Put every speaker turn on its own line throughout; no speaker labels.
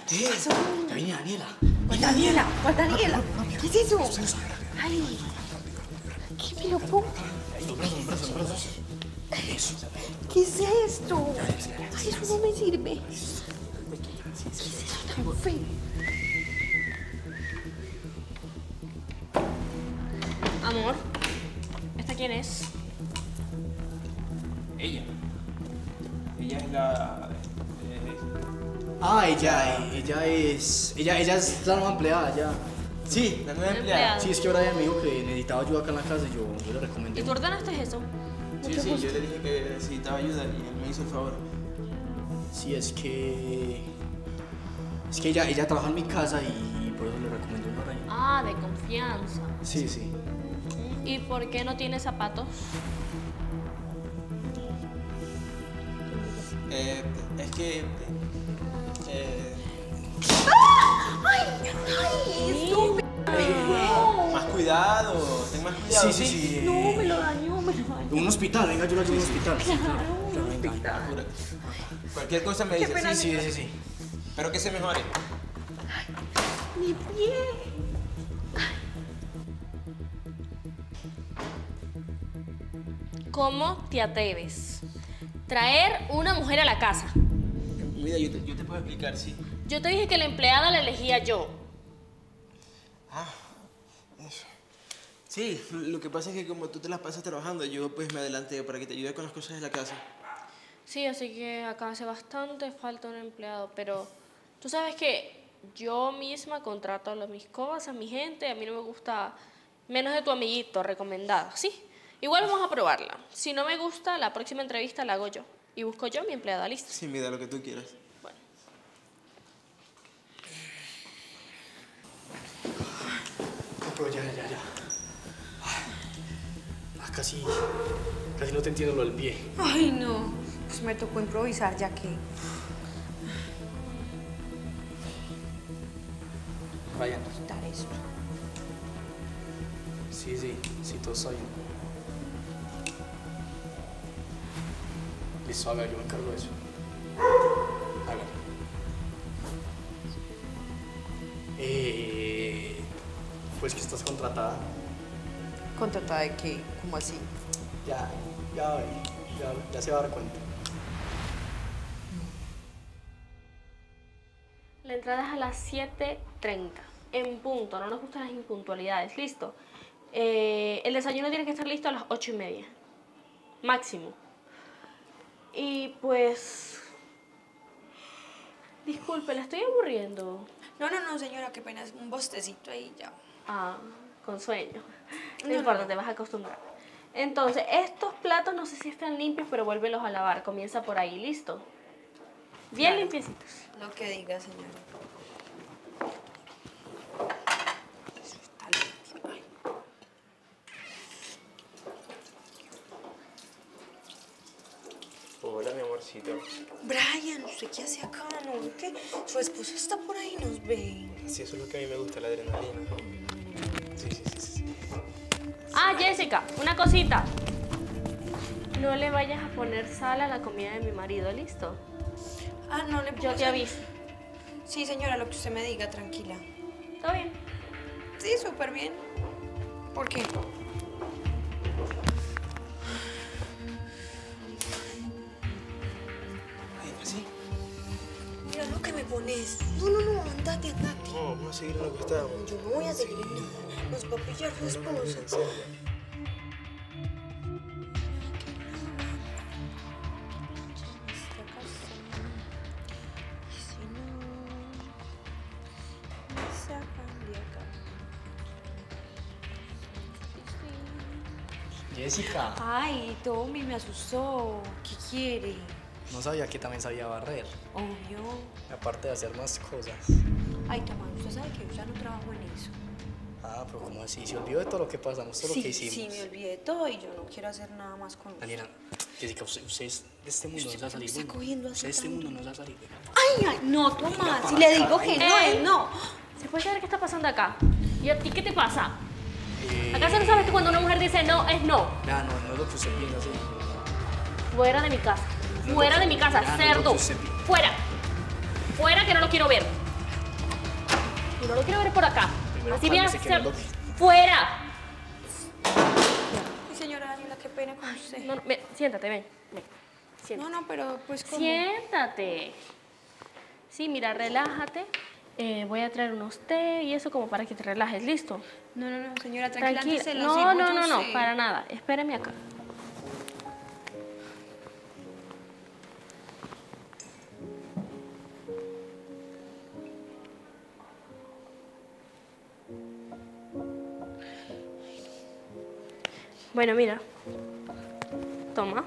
pasó?
Ya viene Daniela.
¿Cuál Daniela? ¿Cuál Daniela? ¿Qué es eso? Ay, ¿qué me lo pongo?
Los brazos. Eso.
¿Qué es esto? Ay, eso no me sirve. ¿Qué es eso tan feo?
Amor, ¿esta quién es?
Ella. Ella es la...
Ella es la nueva empleada, ya. Sí,
la nueva empleada.
Sí, es que Brian me dijo que necesitaba ayuda acá en la casa y yo le recomendé.
¿Y tú ordenaste eso?
Sí, yo le dije que necesitaba ayuda y él me hizo el favor.
Sí, es que ella trabaja en mi casa y por eso le recomendé a Brian.
Ah, de confianza.
Sí.
¿Y por qué no tiene zapatos?
Es que...
¡Ay, estúpido!
Más cuidado, ten más cuidado.
Sí.
No, me lo dañó.
Un hospital, venga, yo la llevo a un hospital.
Claro.
Cualquier cosa me dices.
pena.
Sí.
Espero que se mejore.
Mi pie.
¿Cómo te atreves? Traer una mujer a la casa.
Mira, yo te puedo explicar, sí.
Yo te dije que la empleada la elegía yo.
Ah, eso. Sí, lo que pasa es que como tú te las pasas trabajando, yo pues me adelanté para que te ayude con las cosas de la casa.
Sí, así que acá hace bastante falta un empleado, pero tú sabes que yo misma contrato a mis cosas, a mi gente, a mí no me gusta menos de tu amiguito recomendado, ¿sí? Igual vamos a probarla. Si no me gusta, la próxima entrevista la hago yo y busco yo mi empleada, ¿listo?
Sí, mira, lo que tú quieras.
Bueno.
Pero ya. Casi no te entiendo lo del pie.
Ay, no. Pues me tocó improvisar, ya que...
Brian.
quitar esto.
Sí, todo está bien. Listo, haga, yo me encargo de eso. Haga. Pues que estás contratada.
¿Contratada de qué? ¿Cómo así?
Ya se va a dar cuenta.
La entrada es a las 7:30, en punto, no nos gustan las impuntualidades, ¿listo? El desayuno tiene que estar listo a las 8:30, máximo. Y pues... Disculpe, ¿la estoy aburriendo?
No, señora, qué pena, es un bostecito ahí ya.
Ah, con sueño. No
No,
importa,
no.
te vas a acostumbrar. Entonces, estos platos no sé si están limpios, pero vuélvelos a lavar. Comienza por ahí, ¿listo? Bien
Claro.
limpiecitos.
Lo que diga, señora. Está limpio. Ay.
Hola, mi amorcito.
Brian, ¿usted qué hace acá? ¿No ve que su esposo está por ahí y nos ve?
Sí, eso es lo que a mí me gusta, la adrenalina. Sí.
Ah, Jessica, una cosita. No le vayas a poner sal a la comida de mi marido, ¿listo?
Ah, no le
Yo
pongo
te
sal.
aviso.
Sí, señora, lo que usted me diga, tranquila.
¿Todo bien?
Sí, súper bien. ¿Por qué?
Ay, así.
Mira lo que me pones. No, andate.
No, vamos a seguir en lo que estábamos.
Yo no voy a seguir en nada. Nos va a pillar su esposa.
En serio.
Jessica,
Ay, Tommy, me asustó. ¿Qué quiere?
no sabía que también sabía barrer.
Obvio.
Aparte de hacer más cosas.
Ay, Tomás, usted sabe que yo ya no trabajo en eso.
Ah, pero ¿cómo así? Se olvidó de todo lo que pasamos, todo lo que hicimos.
Sí, me olvidé de todo y yo no quiero hacer nada más con usted.
Daniela, Jessica, usted es de este mundo, no se va a salir.
está cogiendo así
Usted de este
tanto.
mundo no se va a salir.
Ay, no, Tomás, si le digo que no, él no.
¿Se puede saber qué está pasando acá? ¿Y a ti qué te pasa? ¿Acaso no sabes que cuando una mujer dice no, es no?
Ya, no es lo que usted piensa, sí.
Fuera de mi casa. Fuera de mi casa,
Ya, no,
cerdo.
no, Giuseppe.
Fuera. Fuera que no lo quiero ver. Y no lo quiero ver por acá.
Primero
Así bien,
cálmese, que no lo-
fuera.
Ay, señora Daniela, qué pena con usted.
No, ven, siéntate, ven. Siéntate.
No, pero pues como...
Siéntate. Sí, mira, relájate. Voy a traer unos té y eso como para que te relajes, ¿listo?
No, señora, tranquila, antes se lo
No,
sirvo,
no,
yo
no,
sé.
para nada. Espérame acá. Bueno, mira. Toma.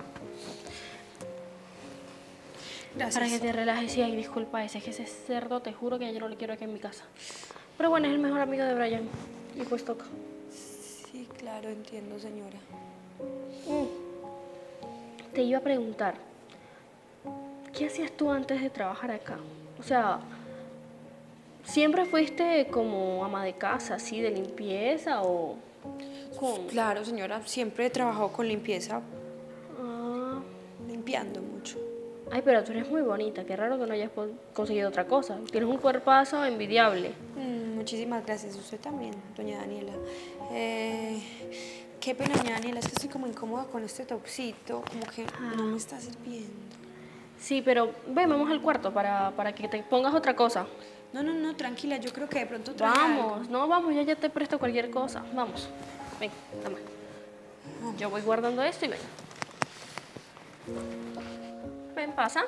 Gracias.
Para que te relajes. Sí, ay, disculpa, es que ese cerdo, te juro que yo no lo quiero aquí en mi casa. Pero bueno, es el mejor amigo de Brian. Y pues toca.
Sí, claro, entiendo, señora.
Te iba a preguntar, ¿qué hacías tú antes de trabajar acá? O sea, ¿siempre fuiste como ama de casa, así, de limpieza o cómo?
Claro, señora, siempre he trabajado con limpieza,
Ah,
limpiando mucho.
ay, pero tú eres muy bonita, qué raro que no hayas conseguido otra cosa. Tienes un cuerpazo envidiable.
Muchísimas gracias, usted también, doña Daniela. Qué pena, doña Daniela, es que estoy como incómoda con este topsito, como que no me está sirviendo.
Sí, pero ven, vamos al cuarto para que te pongas otra cosa.
No, tranquila, yo creo que de pronto trae algo.
Vamos, no, vamos, ya te presto cualquier cosa. Vamos, ven, dame. Yo voy guardando esto y ven. Ven, pasa.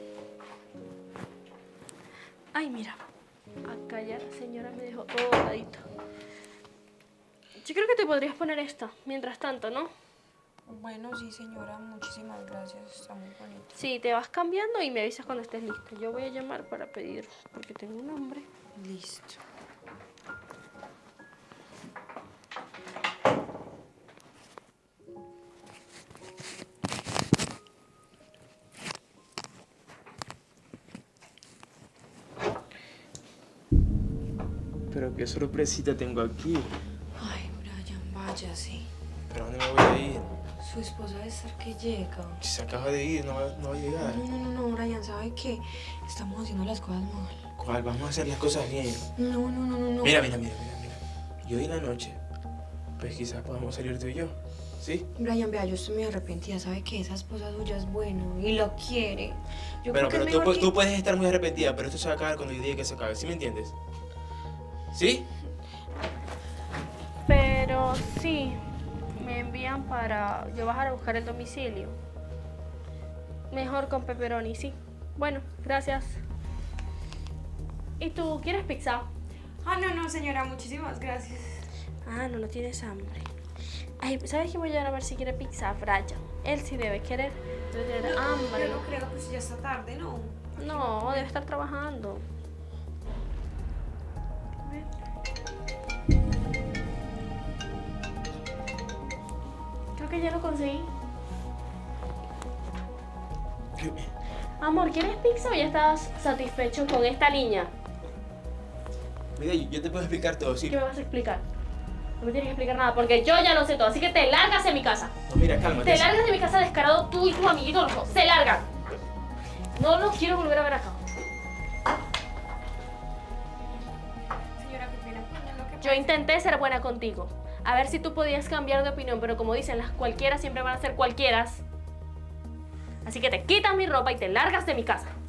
Ay, mira, acá ya la señora me dejó todo doradito. Yo creo que te podrías poner esta, mientras tanto, ¿no?
Bueno, sí, señora, muchísimas gracias, está muy bonito.
Sí, te vas cambiando y me avisas cuando estés lista. Yo voy a llamar para pedir, porque tengo un hambre.
Listo.
Pero qué sorpresita tengo aquí.
Ay, Brian, váyase.
¿Pero dónde me voy a ir?
Su esposa debe estar que llega.
Si se acaba de ir, no va a llegar.
No, Brian, ¿sabe qué? Estamos haciendo las cosas mal.
¿Cuál? Vamos a hacer las cosas bien.
No.
Mira. Y hoy en la noche, pues quizás podamos salir tú y yo. ¿Sí?
Brian, vea, yo estoy muy arrepentida. ¿Sabe qué? Esa esposa suya es buena y lo quiere. Yo
Pero
creo que es mejor
tú puedes estar muy arrepentida, pero esto se va a acabar cuando yo diga que se acabe. ¿Sí me entiendes? ¿Sí?
Pero sí, me envían para yo bajar a buscar el domicilio. Mejor con pepperoni, sí. Bueno, gracias. ¿Y tú quieres pizza?
Ah, no, señora, muchísimas gracias.
Ah, no tienes hambre. Ay, ¿sabes qué? Voy a ver si quiere pizza, Brian. Él sí debe querer. Debe tener hambre.
Yo no creo, pues ya está tarde, ¿no?
No, debe estar trabajando. Creo que ya lo conseguí. Amor, ¿quieres pizza o ya estás satisfecho con esta niña?
Mira, yo te puedo explicar todo, ¿sí?
¿Qué me vas a explicar? No me tienes que explicar nada porque yo ya lo sé todo, así que te largas de mi casa.
No, mira, cálmate.
Te largas de mi casa descarado tú y tus amiguitos los dos. Se largan. No los quiero volver a ver acá.
Señora, qué pena, pues, lo que
Yo intenté ser buena contigo. A ver si tú podías cambiar de opinión, pero como dicen, las cualquiera siempre van a ser cualquieras. Así que te quitas mi ropa y te largas de mi casa.